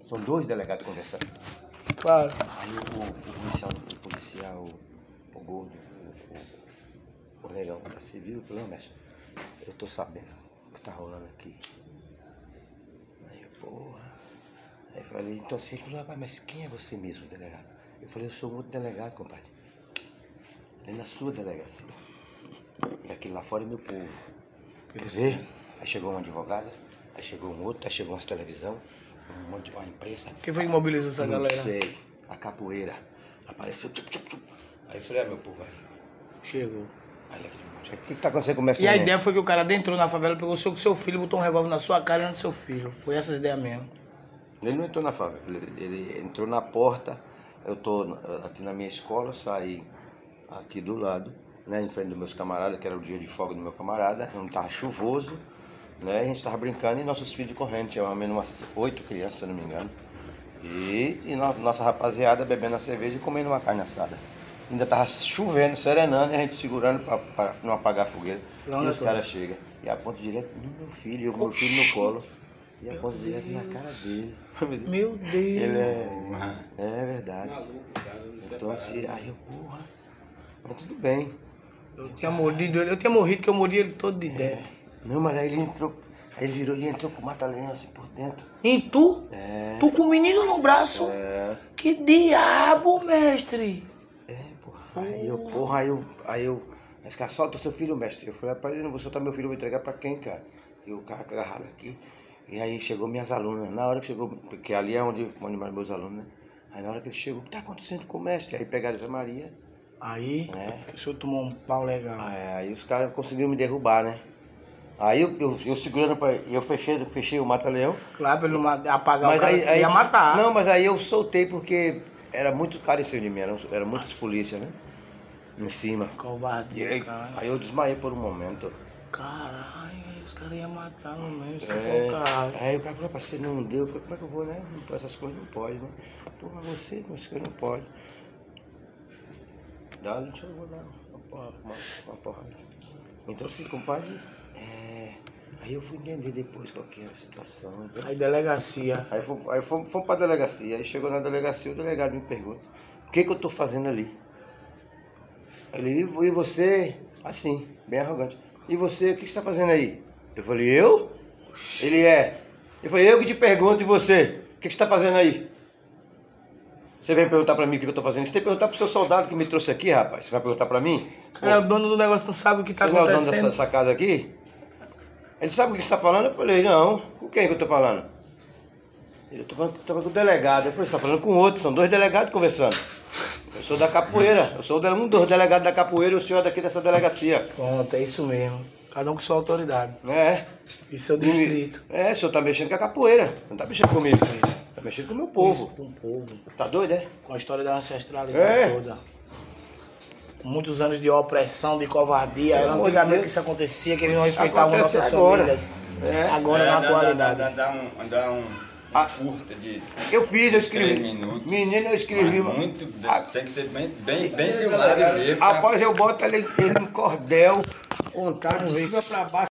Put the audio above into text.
São dois delegados conversando. Claro. Aí o policial, o gordo, o negão da civil, falou, mestre, eu tô sabendo o que tá rolando aqui. Aí eu, porra. Aí eu falei, então assim, ele falou, rapaz, mas quem é você mesmo, delegado? Eu falei, eu sou um outro delegado, compadre. É na sua delegacia. E aquele lá fora é meu povo. Quer ver? Aí chegou um advogado, aí chegou um outro, aí chegou umas televisão, um monte de uma imprensa. Quem foi que mobilizou essa galera? Não sei, a capoeira. Apareceu, tchup, tchup, tchup. Aí eu falei, meu povo, aí. Chegou. Aí aquele monte. O que tá acontecendo com o mestre? E a ideia foi que o cara adentrou na favela, pegou seu filho, botou um revólver na sua cara e na do seu filho. Foi essas ideias mesmo. Ele não entrou na favela, ele entrou na porta. Eu tô aqui na minha escola, saí aqui do lado, né, em frente dos meus camaradas, que era o dia de folga do meu camarada, não tava chuvoso, né, a gente tava brincando e nossos filhos correndo, tinha menos umas 8 crianças, se eu não me engano, e nossa rapaziada bebendo a cerveja e comendo uma carne assada. Ainda tava chovendo, serenando, e a gente segurando pra não apagar a fogueira, e os caras chegam, e apontam direto no meu filho, e o meu filho no colo, e apontam direto na cara dele. Meu Deus! Ele é verdade. Então assim, aí eu, porra, mas tudo bem. Eu tinha mordido ele, que eu mordi ele todo de dentro. Não, mas aí ele entrou, aí ele virou e entrou com o mata-leão assim por dentro. E tu? É. Tu com o menino no braço? É. Que diabo, mestre! É, porra. Aí eu, esse cara, solta o seu filho, mestre. Eu falei, rapaz, eu não vou soltar meu filho, eu vou entregar pra quem, cara? E o cara agarrado aqui. E aí chegou minhas alunas, na hora que chegou, porque ali é onde moram meus alunos, né? Aí na hora que ele chegou, o que tá acontecendo com o mestre? Aí pegaram essa Maria. Aí, o senhor tomou um pau legal. Aí os caras conseguiram me derrubar, né? Aí eu segurando, eu fechei o mata-leão. Claro, pra ele não apagar Mas o cara, aí ia matar. Não, mas aí eu soltei porque era muito cara em cima de mim, era muitas polícias, né? Em cima. Covardia, cara. Aí eu desmaiei por um momento. Caralho, os caras iam matar no meio, Aí o cara falou, parceiro, não deu. Eu falei, como é que eu vou, né? Essas coisas não pode, né? Porra, você, mas que não pode. Dá, deixa eu dar uma porrada. Então assim, compadre, aí eu fui entender depois qual que era a situação. Então, aí delegacia. Aí fomos pra delegacia. Aí chegou na delegacia, o delegado me pergunta, o que eu tô fazendo ali? Ele, e você, assim, bem arrogante. E você, o que você tá fazendo aí? Eu falei, eu? Ele eu falei, eu que te pergunto, e você? O que você tá fazendo aí? Você vem perguntar pra mim o que eu tô fazendo? Você tem que perguntar pro seu soldado que me trouxe aqui, rapaz. Você vai perguntar pra mim? Cara, o dono do negócio não sabe o que tá acontecendo. Você não é o dono dessa casa aqui? Ele sabe o que você tá falando? Eu falei, não. Com quem que eu tô falando? Eu tô falando com o delegado. Eu falei, você tá falando com outro, são dois delegados conversando. Eu sou da capoeira, eu sou um dos delegados da capoeira e o senhor daqui dessa delegacia. Pronto, é isso mesmo. Cada um com sua autoridade. É. E seu distrito. O senhor tá mexendo com a capoeira, não tá mexendo comigo. Tá mexendo com o meu povo. Com o povo. Tá doido, é? Com a história da ancestralidade toda. Com muitos anos de opressão, de covardia. Era antigamente que isso acontecia, que eles não respeitavam nossas famílias. Agora na atualidade. Dá um curta de eu escrevi. 3 minutos. Menino, eu escrevi. Muito, tem que ser bem filmado mesmo. Após eu boto ele no cordel, contar de cima pra baixo.